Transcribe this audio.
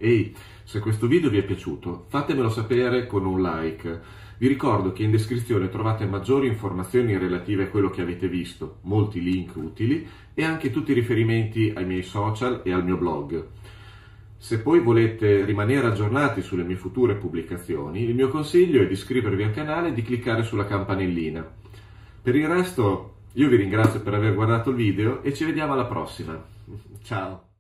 Ehi, se questo video vi è piaciuto, fatemelo sapere con un like. Vi ricordo che in descrizione trovate maggiori informazioni relative a quello che avete visto, molti link utili e anche tutti i riferimenti ai miei social e al mio blog. Se poi volete rimanere aggiornati sulle mie future pubblicazioni, il mio consiglio è di iscrivervi al canale e di cliccare sulla campanellina. Per il resto, io vi ringrazio per aver guardato il video e ci vediamo alla prossima. Ciao!